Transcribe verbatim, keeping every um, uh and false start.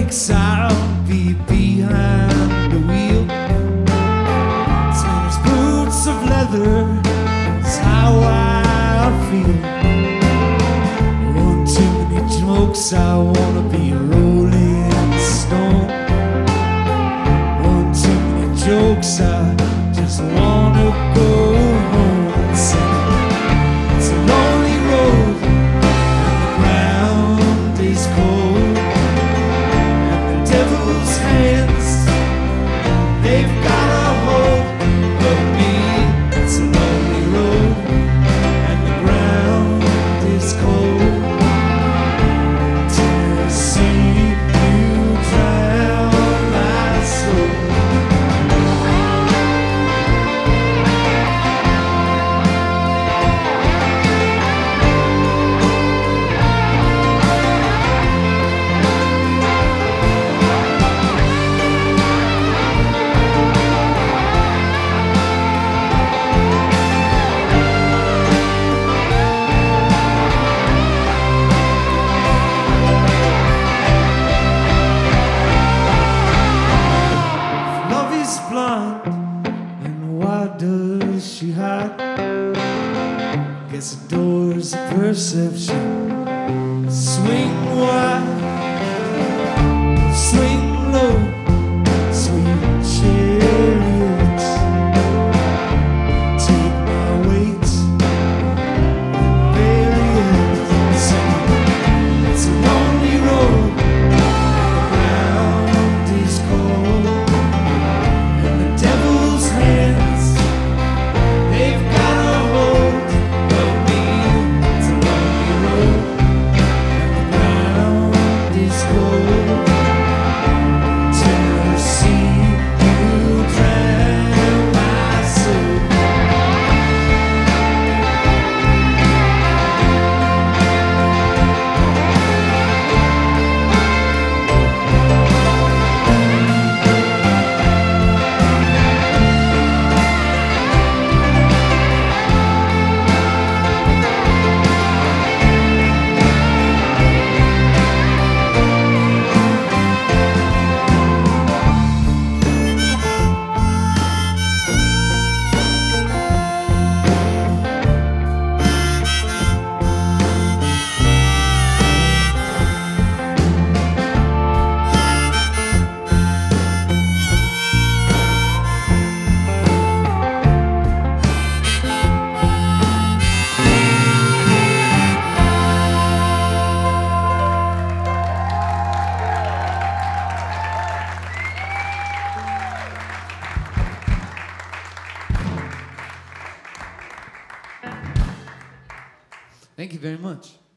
weeks I'll be behind the wheel. Swimmers boots of leather is how I feel. One too many jokes, I wanna be a rolling stone. One too many jokes, I just wanna go home and sing. It's a lonely road and the ground is cold, and the devil's hands, they've got a hold of me. It's a lonely road and the ground is cold. To see you drown my soul. Love is blind, and why does she hide? Guess the doors of perception swing wide, swing low, sweet chariots. Take my weight and bury it. Sing, it's a lonely road, the ground is cold, and the devil's hands, they've got a hold of me. It's a lonely road, and the ground is cold. To see you drown my soul. Thank you very much.